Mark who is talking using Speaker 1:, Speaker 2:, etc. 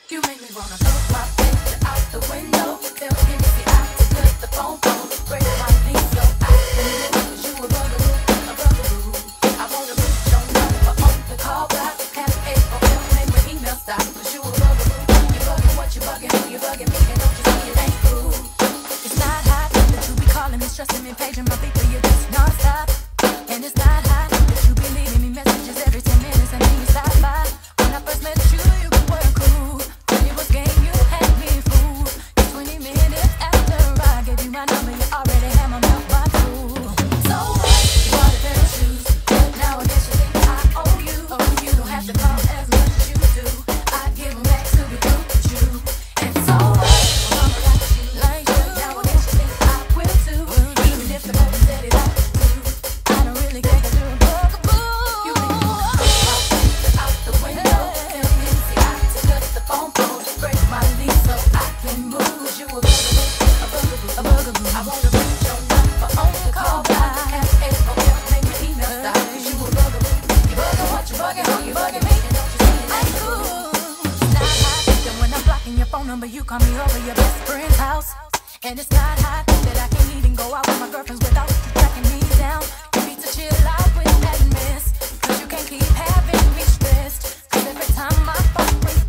Speaker 1: You make me wanna throw my picture out the window. Tell him see I to cut the phone call. Break my knees so I can move. 'Cause you a bugaboo. I wanna reach your number on the call block. Have AOL, make my email stop. 'Cause you a bugaboo. You bugging what you bugging, who you bugging me, and don't you see it ain't cool. It's not hot that you be calling me, stressing me, paging my people, you just non-stop. And it's not hot that you be leaving me messages every 10 minutes and then you stop by. When I first met you, you were cool. When it was game, you had me fooled. 20 minutes after I gave you my number, you already had my mouth by fool. So what? You bought a pair of shoes, but now I guess you think I owe you. You don't have to call as much as you do. I give them back to be through with you. And so what? Mama like you, now I guess you think I will too. Even if the baby said it out too. I don't really care 'cause you're a bugaboo. You make me wanna throw my picture out the window. Tell him see I to cut the phone calls. Break my lease so I can move. 'Cause you a bugaboo. I wanna reach your number on the call block. Have AOL, make my email stop. 'Cause you a bugaboo. You bugging what you bugging, who you bugging me, and don't you see it ain't cool. It's not hot that when I'm blocking your phone number, you call me over your best friend's house. And it's not hot that I can't even go out with my girlfriends without you tracking me down. You need to chill out with that mess, 'cause you can't keep having me stressed. 'Cause every time my phone rings,